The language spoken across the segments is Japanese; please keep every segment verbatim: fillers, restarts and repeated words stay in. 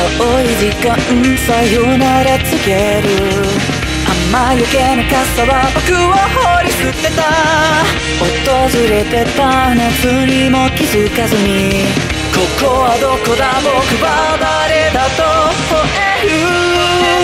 青い時間さよなら告げる。雨よけの傘は僕を放り捨てた。訪れてた夏にも気づかずに、ここはどこだ僕は誰だと吠える。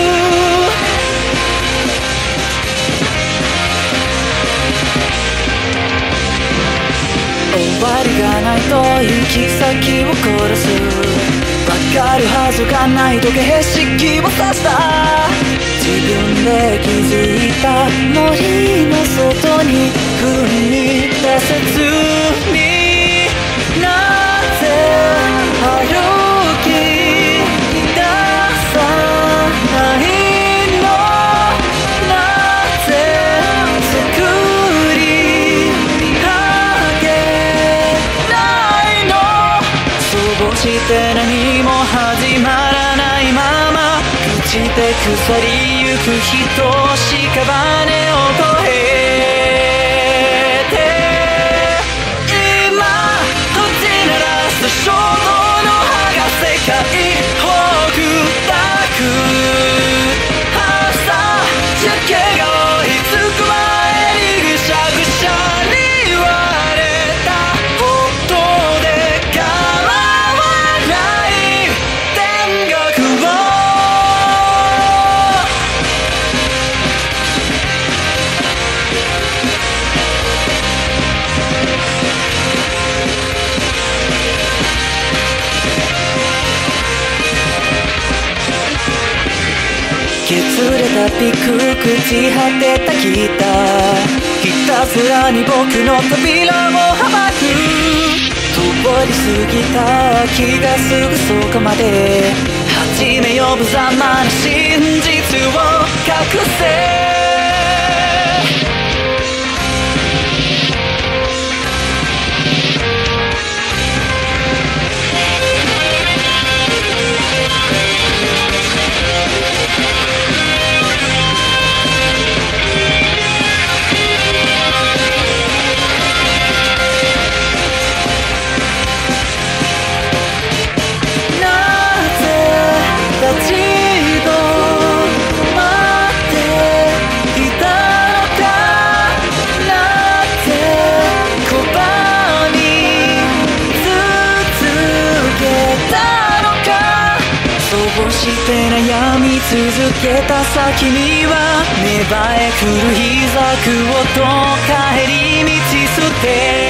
終わりがないと行き先を殺す。わかるはずがないと景色を指した。自分で気づいた森の外に踏み出せずに、なぜ歩き出さないの。なぜ作り上げないの。そうして何も始まらないまま朽ちて腐りゆく人屍を越えて、今閉じ鳴らす衝動の葉が世界を砕く。朝焼けが追いつく前にぐしゃぐしゃに割れた音で構わない天国を。削れたピク朽ち果てたギター、ひたすらに僕の扉をはばく。通り過ぎた気がすぐそこまで、始めよ無様な真実を隠せ。そうして悩み続けた先には、芽生え来る日ざくをと帰り道捨て